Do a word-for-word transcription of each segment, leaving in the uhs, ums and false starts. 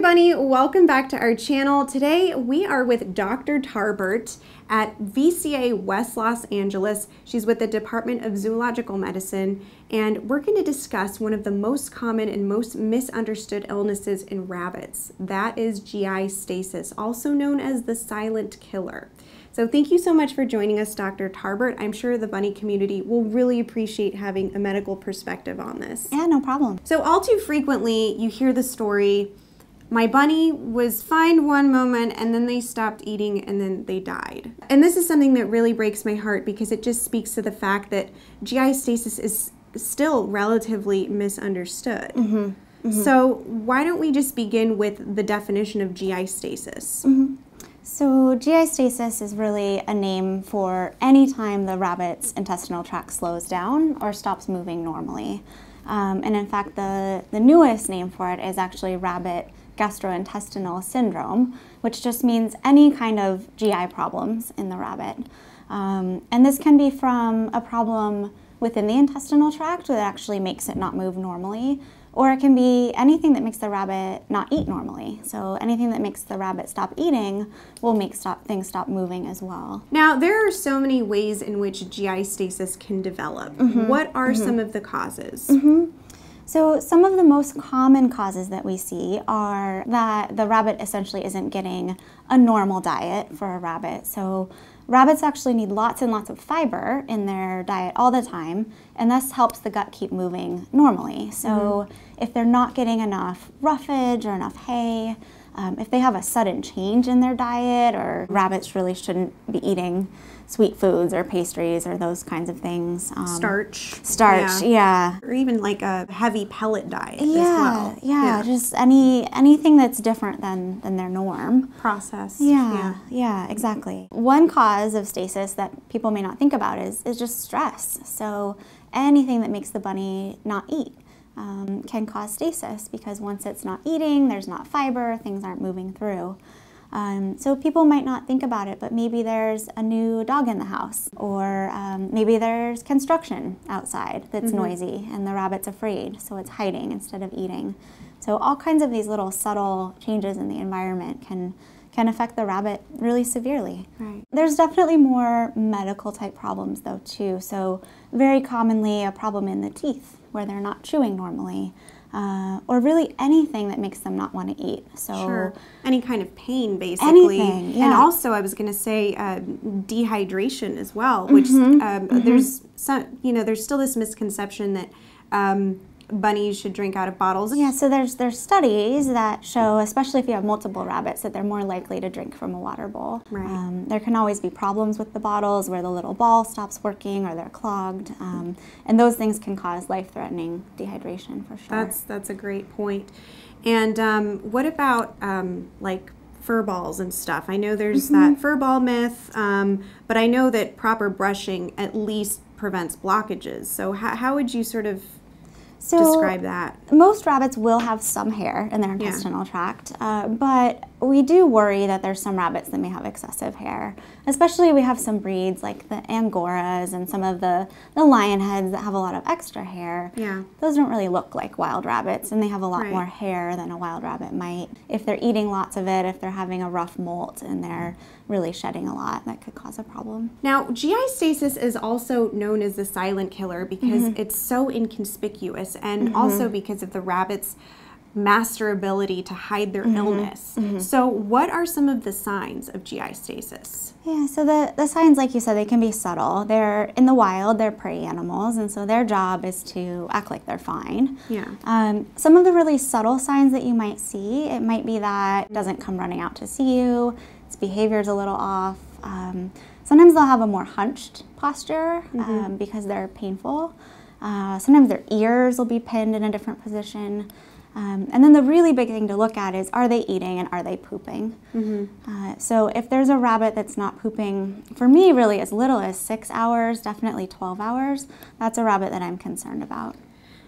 Bunny, welcome back to our channel. Today we are with Doctor Tarbert at V C A West Los Angeles. She's with the Department of Zoological Medicine, and we're going to discuss one of the most common and most misunderstood illnesses in rabbits. That is G I stasis, also known as the silent killer. So thank you so much for joining us, Doctor Tarbert. I'm sure the bunny community will really appreciate having a medical perspective on this. Yeah, no problem. So all too frequently you hear the story, my bunny was fine one moment and then they stopped eating and then they died. And this is something that really breaks my heart because it just speaks to the fact that G I stasis is still relatively misunderstood. Mm-hmm. Mm-hmm. So why don't we just begin with the definition of G I stasis? Mm-hmm. So G I stasis is really a name for any time the rabbit's intestinal tract slows down or stops moving normally. Um, and in fact, the, the newest name for it is actually rabbit gastrointestinal syndrome, which just means any kind of G I problems in the rabbit. Um, and this can be from a problem within the intestinal tract that actually makes it not move normally, or it can be anything that makes the rabbit not eat normally. So anything that makes the rabbit stop eating will make stop, things stop moving as well. Now, there are so many ways in which G I stasis can develop. Mm-hmm. What are mm-hmm. some of the causes? Mm-hmm. So some of the most common causes that we see are that the rabbit essentially isn't getting a normal diet for a rabbit. So rabbits actually need lots and lots of fiber in their diet all the time, and this helps the gut keep moving normally. So mm-hmm. if they're not getting enough roughage or enough hay, um, if they have a sudden change in their diet, or rabbits really shouldn't be eating sweet foods or pastries or those kinds of things. Um, starch. Starch, yeah. yeah. Or even like a heavy pellet diet yeah, as well. Yeah, yeah, just any anything that's different than, than their norm. Processed. Yeah, yeah, yeah, exactly. One cause of stasis that people may not think about is, is just stress. So anything that makes the bunny not eat um, can cause stasis, because once it's not eating, there's not fiber, things aren't moving through. Um, so people might not think about it, but maybe there's a new dog in the house, or um, maybe there's construction outside that's mm-hmm. noisy and the rabbit's afraid, so it's hiding instead of eating. So all kinds of these little subtle changes in the environment can can affect the rabbit really severely. Right. There's definitely more medical type problems though too. So very commonly a problem in the teeth where they're not chewing normally. Uh, or really anything that makes them not want to eat. So sure. Any kind of pain, basically. Anything, yeah. And also, I was going to say uh, dehydration as well, which mm-hmm. um, mm-hmm. there's some, you know, there's still this misconception that um, bunnies should drink out of bottles. Yeah, so there's there's studies that show, especially if you have multiple rabbits, that they're more likely to drink from a water bowl. Right. Um, there can always be problems with the bottles where the little ball stops working or they're clogged, um, and those things can cause life-threatening dehydration for sure. That's that's a great point. And um, what about um, like fur balls and stuff? I know there's mm-hmm. that fur ball myth, um, but I know that proper brushing at least prevents blockages. So how, how would you sort of So describe that? Most rabbits will have some hair in their intestinal yeah. tract, uh, but we do worry that there's some rabbits that may have excessive hair. Especially we have some breeds like the Angoras and some of the, the lion heads that have a lot of extra hair. Yeah. Those don't really look like wild rabbits, and they have a lot right. more hair than a wild rabbit might. If they're eating lots of it, if they're having a rough molt and they're really shedding a lot, that could cause a problem. Now, G I stasis is also known as the silent killer because mm-hmm. it's so inconspicuous, and mm-hmm. also because of the rabbit's master ability to hide their mm-hmm. illness. Mm-hmm. So what are some of the signs of G I stasis? Yeah, so the, the signs, like you said, they can be subtle. They're in the wild, they're prey animals, and so their job is to act like they're fine. Yeah. Um, some of the really subtle signs that you might see, it might be that it doesn't come running out to see you, its behavior's a little off. Um, sometimes they'll have a more hunched posture mm-hmm. um, because they're painful. Uh, sometimes their ears will be pinned in a different position. Um, and then the really big thing to look at is, are they eating and are they pooping? Mm-hmm. uh, so if there's a rabbit that's not pooping, for me really as little as six hours, definitely twelve hours, that's a rabbit that I'm concerned about.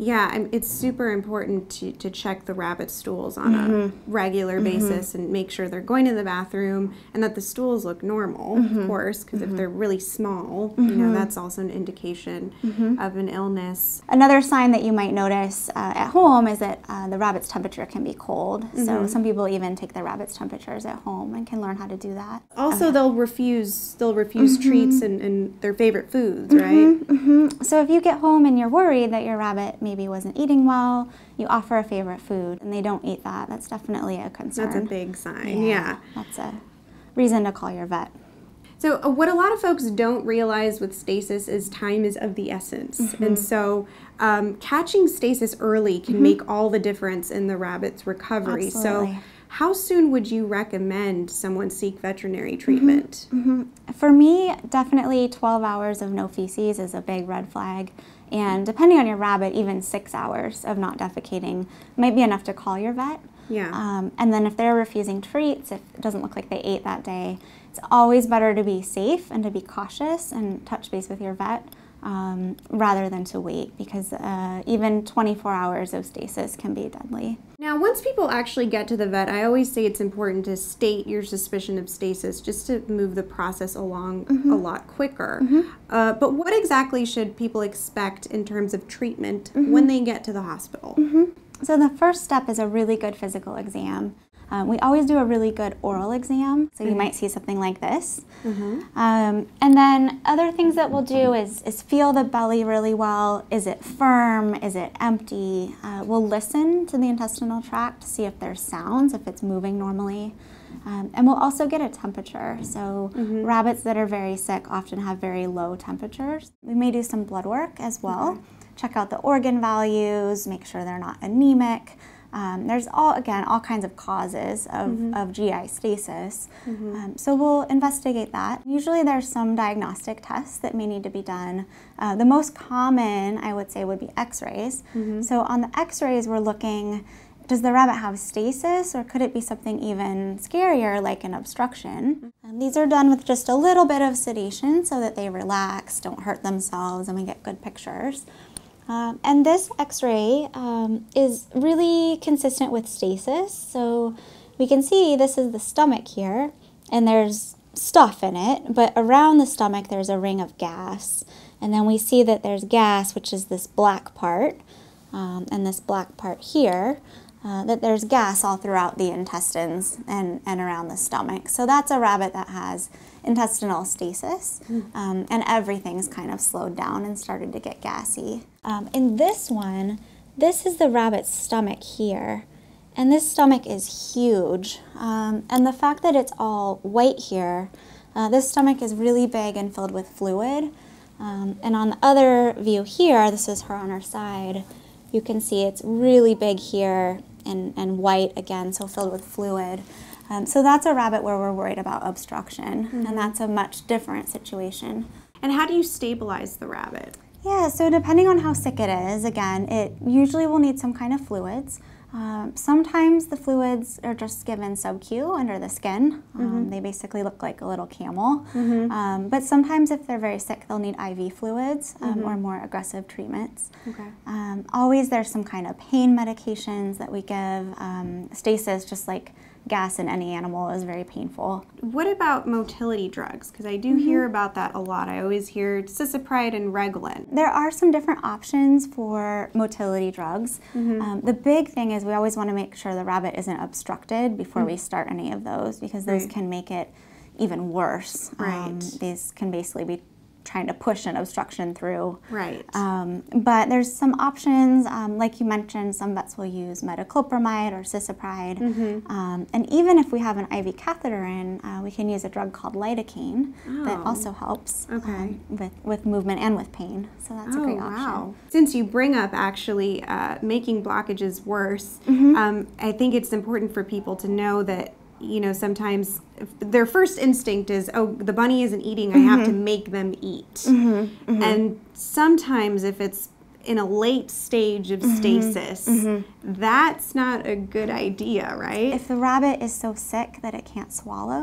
Yeah, I'm- it's super important to, to check the rabbit stools on mm-hmm. a regular mm-hmm. basis and make sure they're going to the bathroom and that the stools look normal, mm-hmm. of course, because mm-hmm. if they're really small, mm-hmm. you know, that's also an indication mm-hmm. of an illness. Another sign that you might notice uh, at home is that uh, the rabbit's temperature can be cold. Mm-hmm. So some people even take their rabbit's temperatures at home and can learn how to do that. Also, okay. they'll refuse, they'll refuse mm-hmm. treats and, and their favorite foods, mm-hmm. right? Mm-hmm. So if you get home and you're worried that your rabbit maybe wasn't eating well, you offer a favorite food and they don't eat that, that's definitely a concern. That's a big sign, yeah. yeah. That's a reason to call your vet. So uh, what a lot of folks don't realize with stasis is time is of the essence. Mm-hmm. And so um, catching stasis early can mm-hmm. make all the difference in the rabbit's recovery. Absolutely. So how soon would you recommend someone seek veterinary treatment? Mm-hmm. Mm-hmm. For me, definitely twelve hours of no feces is a big red flag. And depending on your rabbit, even six hours of not defecating might be enough to call your vet. Yeah. Um, and then if they're refusing treats, if it doesn't look like they ate that day, it's always better to be safe and to be cautious and touch base with your vet um, rather than to wait, because uh, even twenty-four hours of stasis can be deadly. Now, once people actually get to the vet, I always say it's important to state your suspicion of stasis just to move the process along mm-hmm. a lot quicker. Mm-hmm. Uh, but what exactly should people expect in terms of treatment mm-hmm. when they get to the hospital? Mm-hmm. So the first step is a really good physical exam. Um, we always do a really good oral exam, so you mm-hmm. might see something like this. Mm-hmm. um, and then other things that we'll do is, is feel the belly really well. Is it firm? Is it empty? Uh, we'll listen to the intestinal tract to see if there's sounds, if it's moving normally. Um, and we'll also get a temperature. So mm-hmm. rabbits that are very sick often have very low temperatures. We may do some blood work as well. Okay. Check out the organ values, make sure they're not anemic. Um, there's all, again, all kinds of causes of, mm-hmm. of G I stasis. Mm-hmm. um, so we'll investigate that. Usually there's some diagnostic tests that may need to be done. Uh, the most common, I would say, would be x-rays. Mm-hmm. So on the x-rays, we're looking, does the rabbit have stasis, or could it be something even scarier like an obstruction? Mm-hmm. And these are done with just a little bit of sedation so that they relax, don't hurt themselves, and we get good pictures. Um, and this x-ray um, is really consistent with stasis. So we can see this is the stomach here, and there's stuff in it, but around the stomach there's a ring of gas. And then we see that there's gas, which is this black part, um, and this black part here, uh, that there's gas all throughout the intestines and, and around the stomach. So that's a rabbit that has intestinal stasis, um, and everything's kind of slowed down and started to get gassy. Um, in this one, this is the rabbit's stomach here, and this stomach is huge. Um, and the fact that it's all white here, uh, this stomach is really big and filled with fluid. Um, and on the other view here, this is her on her side, you can see it's really big here and, and white again, so filled with fluid. Um, so that's a rabbit where we're worried about obstruction, mm-hmm. and that's a much different situation. And how do you stabilize the rabbit? Yeah, so depending on how sick it is, again, it usually will need some kind of fluids. Um, sometimes the fluids are just given sub-Q under the skin. Um, mm-hmm. They basically look like a little camel. Mm-hmm. um, but sometimes if they're very sick, they'll need I V fluids um, mm-hmm. or more aggressive treatments. Okay. Um, always there's some kind of pain medications that we give. Um, stasis, just like gas in any animal, is very painful. What about motility drugs? Because I do mm-hmm. hear about that a lot. I always hear cisapride and Reglan. There are some different options for motility drugs. Mm-hmm. um, the big thing is we always want to make sure the rabbit isn't obstructed before mm-hmm. we start any of those, because those right. can make it even worse. Right. Um, these can basically be trying to push an obstruction through. Right. Um, but there's some options, um, like you mentioned, some vets will use metoclopramide or cisapride. Mm-hmm. um, and even if we have an I V catheter in, uh, we can use a drug called lidocaine oh. that also helps okay. um, with, with movement and with pain. So that's oh, a great option. Wow. Since you bring up actually uh, making blockages worse, mm-hmm. um, I think it's important for people to know that, you know, sometimes their first instinct is, oh, the bunny isn't eating, I mm-hmm. have to make them eat. Mm-hmm. Mm-hmm. And sometimes if it's in a late stage of mm-hmm. stasis, mm-hmm. that's not a good idea, right? If the rabbit is so sick that it can't swallow,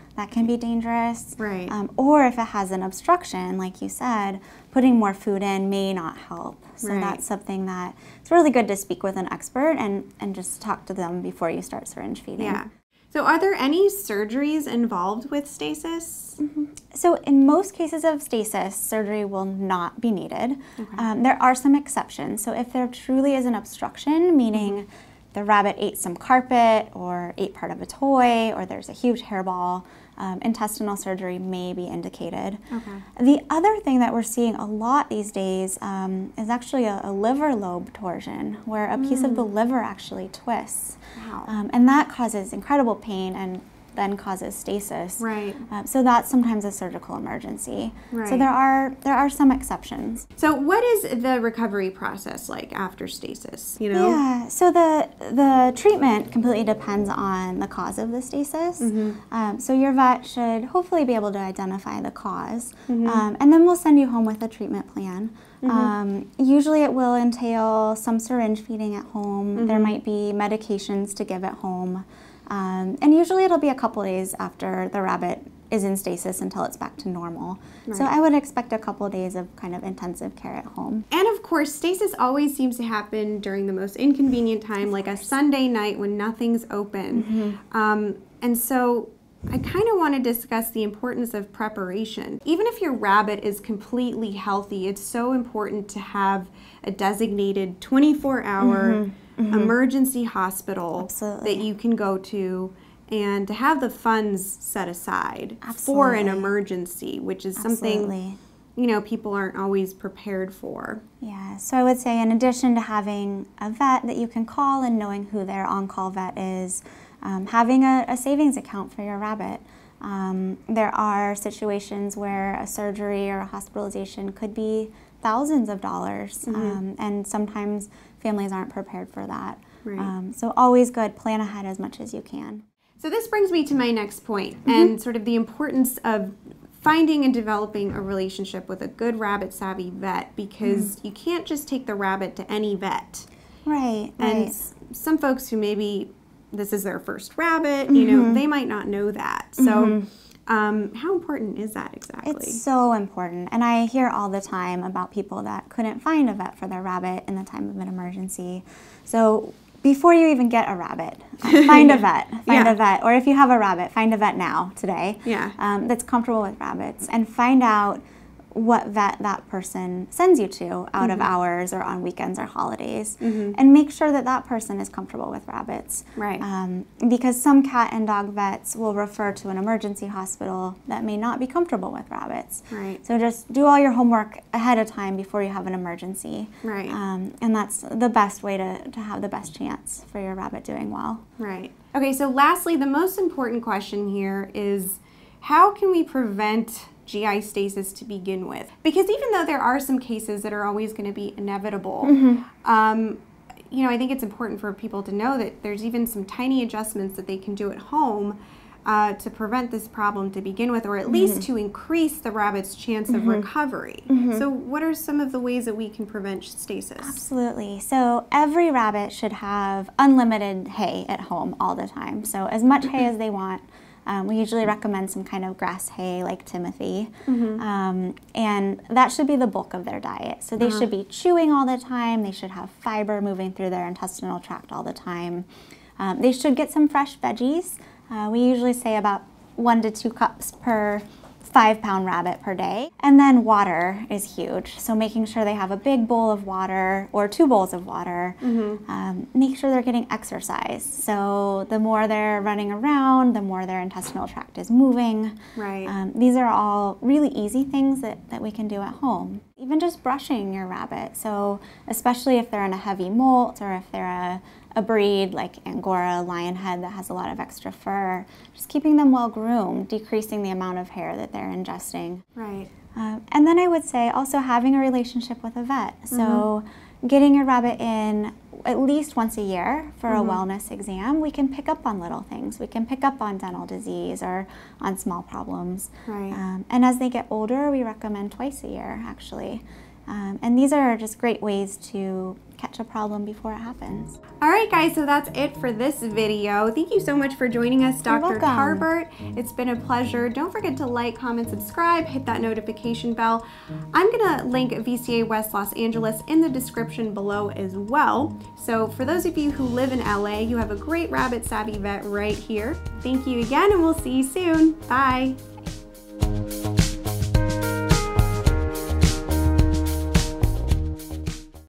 that can be dangerous. Right. Um, or if it has an obstruction, like you said, putting more food in may not help. So Right. that's something that it's really good to speak with an expert and, and just talk to them before you start syringe feeding. Yeah. So are there any surgeries involved with stasis? Mm-hmm. So in most cases of stasis, surgery will not be needed. Okay. Um, there are some exceptions. So if there truly is an obstruction, meaning mm-hmm. the rabbit ate some carpet or ate part of a toy or there's a huge hairball, um, intestinal surgery may be indicated. Okay. The other thing that we're seeing a lot these days um, is actually a, a liver lobe torsion, where a mm. piece of the liver actually twists. Wow. Um, and that causes incredible pain and then causes stasis. Right. Uh, so that's sometimes a surgical emergency. Right. So there are there are some exceptions. So what is the recovery process like after stasis? You know. Yeah. So the the treatment completely depends on the cause of the stasis. Mm-hmm. Um, so your vet should hopefully be able to identify the cause, mm-hmm. um, and then we'll send you home with a treatment plan. Mm-hmm. Um, usually it will entail some syringe feeding at home. Mm-hmm. There might be medications to give at home. Um, and usually it'll be a couple days after the rabbit is in stasis until it's back to normal. Right. So I would expect a couple days of kind of intensive care at home. And of course, stasis always seems to happen during the most inconvenient time, like a Sunday night when nothing's open. Mm-hmm. Um, and so I kind of want to discuss the importance of preparation. Even if your rabbit is completely healthy, it's so important to have a designated twenty-four hour mm-hmm. Mm-hmm. emergency hospital Absolutely. that you can go to, and to have the funds set aside Absolutely. for an emergency, which is something Absolutely. you know people aren't always prepared for. Yeah, so I would say in addition to having a vet that you can call and knowing who their on-call vet is, um, having a, a savings account for your rabbit. Um, there are situations where a surgery or a hospitalization could be thousands of dollars, mm-hmm. um, and sometimes families aren't prepared for that. Right. Um, so always good, plan ahead as much as you can. So this brings me to my next point, Mm-hmm. and sort of the importance of finding and developing a relationship with a good rabbit savvy vet, because mm. you can't just take the rabbit to any vet. Right, and right. s- some folks who maybe this is their first rabbit, mm-hmm. you know, they might not know that. So mm-hmm. Um, how important is that exactly? It's so important, and I hear all the time about people that couldn't find a vet for their rabbit in the time of an emergency. So before you even get a rabbit, find a vet, find yeah. a vet, or if you have a rabbit, find a vet now, today, yeah. um, that's comfortable with rabbits, and find out what vet that person sends you to out mm-hmm. of hours or on weekends or holidays, mm-hmm. and make sure that that person is comfortable with rabbits. Right. Um, because some cat and dog vets will refer to an emergency hospital that may not be comfortable with rabbits. Right. So just do all your homework ahead of time before you have an emergency. Right. Um, and that's the best way to, to have the best chance for your rabbit doing well. Right. Okay, so lastly, the most important question here is, how can we prevent G I stasis to begin with? Because even though there are some cases that are always going to be inevitable, mm-hmm. um, you know, I think it's important for people to know that there's even some tiny adjustments that they can do at home uh, to prevent this problem to begin with, or at mm-hmm. least to increase the rabbit's chance mm-hmm. of recovery. Mm-hmm. So what are some of the ways that we can prevent stasis? Absolutely. So every rabbit should have unlimited hay at home all the time. So as much hay as they want. Um, we usually recommend some kind of grass hay like Timothy, mm-hmm. um, and that should be the bulk of their diet. So they uh-huh. should be chewing all the time, they should have fiber moving through their intestinal tract all the time. Um, they should get some fresh veggies. Uh, we usually say about one to two cups per five pound rabbit per day. And then water is huge. So making sure they have a big bowl of water or two bowls of water. Mm-hmm. Um, make sure they're getting exercise. So the more they're running around, the more their intestinal tract is moving. Right. Um, these are all really easy things that, that we can do at home. Even just brushing your rabbit. So especially if they're in a heavy molt or if they're a a breed like Angora, Lionhead that has a lot of extra fur, just keeping them well groomed, decreasing the amount of hair that they're ingesting. Right. Um, and then I would say also having a relationship with a vet. So mm-hmm. getting your rabbit in at least once a year for mm-hmm. a wellness exam. We can pick up on little things. We can pick up on dental disease or on small problems. Right. Um, and as they get older, we recommend twice a year actually. Um, and these are just great ways to catch a problem before it happens. All right, guys, so that's it for this video. Thank you so much for joining us, Doctor Tarbert. It's been a pleasure. Don't forget to like, comment, subscribe, hit that notification bell. I'm gonna link V C A West Los Angeles in the description below as well. So for those of you who live in L A, you have a great rabbit savvy vet right here. Thank you again, and we'll see you soon. Bye.